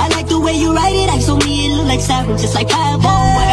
I like the way you write it, I told me it look like satin, just like pie.